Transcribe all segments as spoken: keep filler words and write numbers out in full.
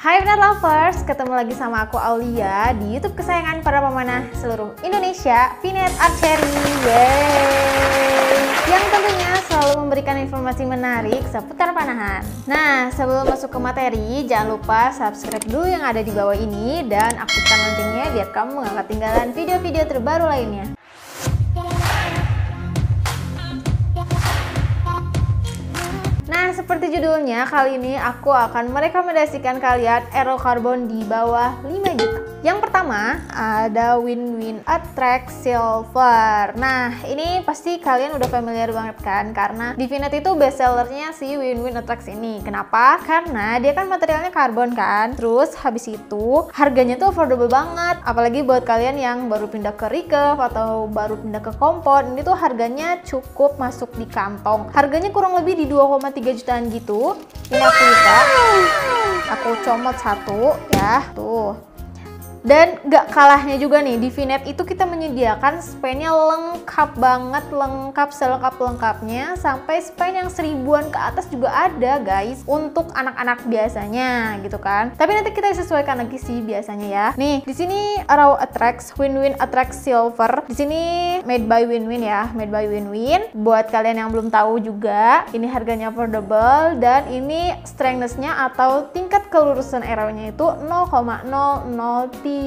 Hai Vinet Lovers, ketemu lagi sama aku Aulia di YouTube kesayangan para pemanah seluruh Indonesia, Vinet Archery. Yeay! Yang tentunya selalu memberikan informasi menarik seputar panahan. Nah, sebelum masuk ke materi, jangan lupa subscribe dulu yang ada di bawah ini dan aktifkan loncengnya biar kamu gak ketinggalan video-video terbaru lainnya. Nah, seperti judulnya, kali ini aku akan merekomendasikan kalian aerocarbon di bawah lima juta. Yang pertama ada Winwin Attrax Silver. Nah, ini pasti kalian udah familiar banget kan, karena di Vinet itu best sellernya si Winwin Attrax ini. Kenapa? Karena dia kan materialnya karbon kan, terus habis itu harganya tuh affordable banget. Apalagi buat kalian yang baru pindah ke recurve atau baru pindah ke kompon, ini tuh harganya cukup masuk di kantong. Harganya kurang lebih di dua koma tiga jutaan gitu. Ini aku buka, aku comot satu ya, tuh. Dan gak kalahnya juga nih, di Vinet itu kita menyediakan spine-nya lengkap banget, lengkap selengkap-lengkapnya, sampai spine yang seribuan ke atas juga ada guys, untuk anak-anak biasanya gitu kan. Tapi nanti kita sesuaikan lagi sih biasanya ya. Nih, di sini Arrow Attrax, Winwin Attrax Silver. Di sini made by Winwin ya, made by Winwin. Buat kalian yang belum tahu juga, ini harganya affordable dan ini strengthness-nya atau tingkat kelurusan arrow-nya itu nol koma nol nol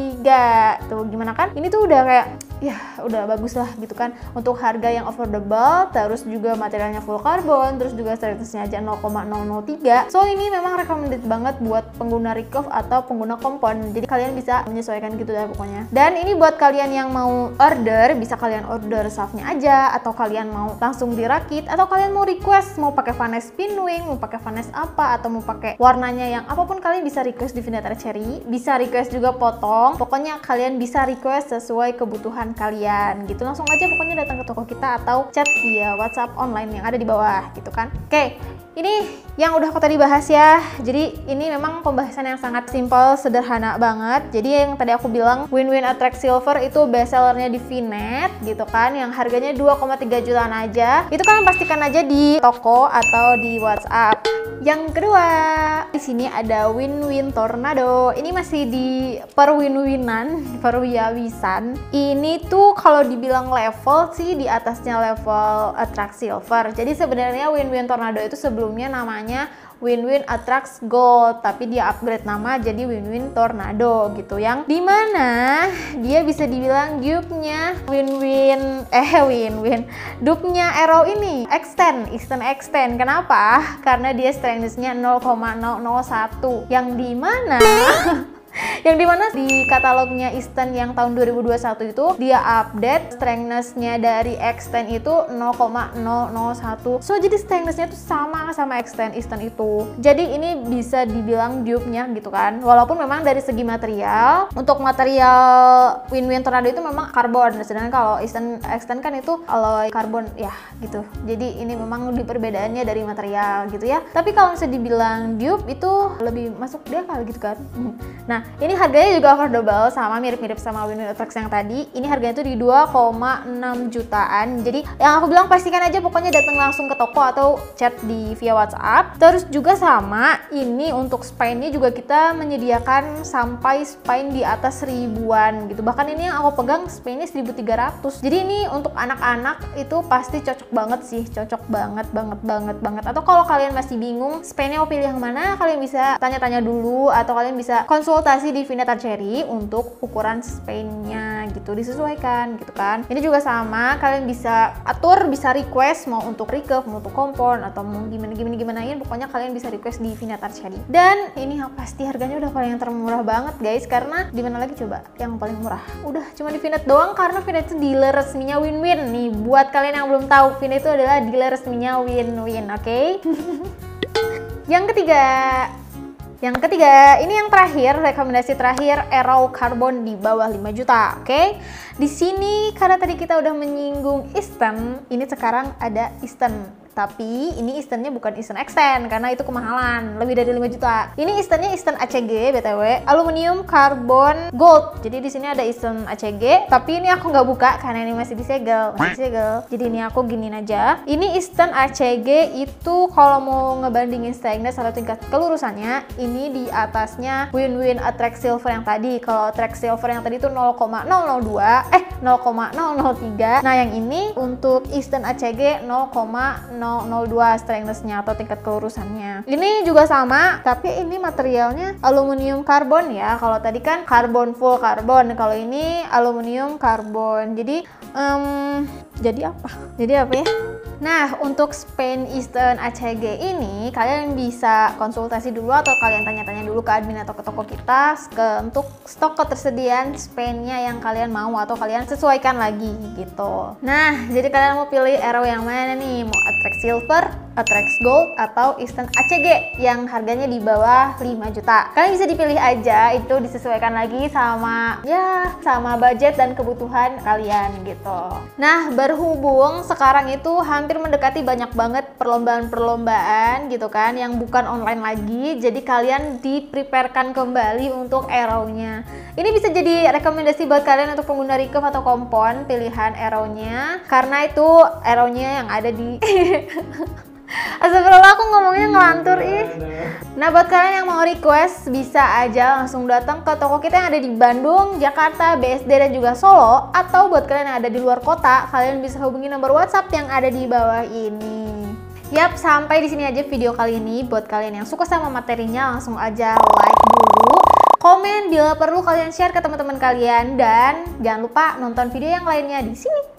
tiga. Tuh gimana kan? Ini tuh udah kayak ya udah bagus lah gitu kan untuk harga yang affordable, terus juga materialnya full karbon, terus juga strengthness-nya aja nol koma nol nol tiga. So ini memang recommended banget buat pengguna recurve atau pengguna kompon. Jadi kalian bisa menyesuaikan gitu dah pokoknya. Dan ini buat kalian yang mau order, bisa kalian order shaft-nya aja, atau kalian mau langsung dirakit, atau kalian mau request mau pakai vanes pinwing, mau pakai vanes apa, atau mau pakai warnanya yang apapun, kalian bisa request di Vinet Archery. Bisa request juga potong. Pokoknya kalian bisa request sesuai kebutuhan kalian gitu. Langsung aja pokoknya datang ke toko kita atau chat via WhatsApp online yang ada di bawah gitu kan. Oke, ini yang udah aku tadi bahas ya. Jadi ini memang pembahasan yang sangat simple, sederhana banget. Jadi yang tadi aku bilang Winwin Attrax Silver itu best sellernya di Vinet gitu kan, yang harganya dua koma tiga jutaan aja. Itu kalian pastikan aja di toko atau di WhatsApp. Yang kedua, di sini ada Winwin Tornado. Ini masih di perwin-winan, perwiawisan. Ini tuh kalau dibilang level sih di atasnya level Attrax Silver. Jadi sebenarnya Winwin Tornado itu sebelumnya namanya Winwin Attrax Gold, tapi dia upgrade nama jadi Winwin Tornado gitu, yang dimana dia bisa dibilang dupe-nya Winwin eh Winwin dupe-nya Arrow ini extend, extend, extend. Kenapa? Karena dia strengthness-nya nol koma nol nol satu, yang dimana yang dimana di katalognya Eastern yang tahun dua ribu dua puluh satu itu dia update strengthness-nya dari Extend itu nol koma nol nol satu. So jadi strengthness-nya itu sama sama Extend Eastern itu. Jadi ini bisa dibilang dupe-nya gitu kan. Walaupun memang dari segi material, untuk material Winwin Tornado itu memang karbon, sedangkan kalau Eastern Extend kan itu alloy karbon ya gitu. Jadi ini memang di perbedaannya dari material gitu ya. Tapi kalau misalnya dibilang dupe itu lebih masuk dia kali gitu kan. Nah, ini harganya juga affordable, sama mirip-mirip sama Winwin Attrax yang tadi. Ini harganya tuh di dua koma enam jutaan. Jadi yang aku bilang pastikan aja pokoknya datang langsung ke toko atau chat di via WhatsApp. Terus juga sama, ini untuk spine-nya juga kita menyediakan sampai spine di atas ribuan gitu. Bahkan ini yang aku pegang spine-nya seribu tiga ratus. Jadi ini untuk anak-anak itu pasti cocok banget sih, cocok banget banget banget banget. Atau kalau kalian masih bingung spine-nya mau pilih yang mana, kalian bisa tanya-tanya dulu atau kalian bisa konsultasi di Vinet Archery untuk ukuran spine-nya gitu, disesuaikan gitu kan. Ini juga sama, kalian bisa atur, bisa request mau untuk recurve, mau untuk kompon, atau mau gimana gimana gimanain, pokoknya kalian bisa request di Vinet Archery. Dan ini pasti harganya udah paling termurah banget guys, karena di mana lagi coba yang paling murah? Udah cuma di Vinet doang, karena Vinet itu dealer resminya Winwin. Nih buat kalian yang belum tahu, Vinet itu adalah dealer resminya Winwin, oke? Okay? Yang ketiga, Yang ketiga, ini yang terakhir, rekomendasi terakhir, Arrow Carbon di bawah lima juta, oke? Okay? Di sini karena tadi kita udah menyinggung Eastern, ini sekarang ada Eastern. Tapi ini Easternnya bukan Eastern Extend karena itu kemahalan, lebih dari lima juta. Ini Easternnya Eastern A C G B T W, aluminium carbon gold. Jadi di sini ada Eastern A C G, tapi ini aku nggak buka karena ini masih disegel, masih disegel. Jadi ini aku giniin aja. Ini Eastern A C G itu kalau mau ngebandingin stainless atau tingkat kelurusannya, ini di atasnya Win-Win Attract Silver yang tadi. Kalau Attract Silver yang tadi itu nol koma nol nol dua, eh nol koma nol nol tiga. Nah yang ini untuk Eastern A C G nol koma nol nol dua stainlessnya atau tingkat kelurusannya. Ini juga sama, tapi ini materialnya aluminium karbon ya. Kalau tadi kan karbon full karbon, kalau ini aluminium karbon. Jadi um, jadi apa? Jadi apa ya? Nah, untuk Spain Eastern A C G ini kalian bisa konsultasi dulu atau kalian tanya-tanya dulu ke admin atau ke toko kita ke untuk stok ketersediaan Spain-nya yang kalian mau atau kalian sesuaikan lagi gitu. Nah, jadi kalian mau pilih arrow yang mana nih? Mau Attract Silver, Attract Gold, atau Eastern A C G yang harganya di bawah lima juta. Kalian bisa dipilih aja, itu disesuaikan lagi sama ya sama budget dan kebutuhan kalian gitu. Nah, berhubung sekarang itu hampir mendekati banyak banget perlombaan-perlombaan gitu kan yang bukan online lagi, jadi kalian di-preparekan kembali untuk arrow-nya. Ini bisa jadi rekomendasi buat kalian untuk pengguna recurve atau kompon pilihan arrow-nya, karena itu arrow-nya yang ada di Astagfirullah, aku ngomongnya ngelantur ih. Nah, buat kalian yang mau request bisa aja langsung datang ke toko kita yang ada di Bandung, Jakarta, B S D, dan juga Solo. Atau buat kalian yang ada di luar kota, kalian bisa hubungi nomor WhatsApp yang ada di bawah ini. Yap, sampai di sini aja video kali ini. Buat kalian yang suka sama materinya, langsung aja like dulu, komen bila perlu kalian share ke teman-teman kalian, dan jangan lupa nonton video yang lainnya di sini.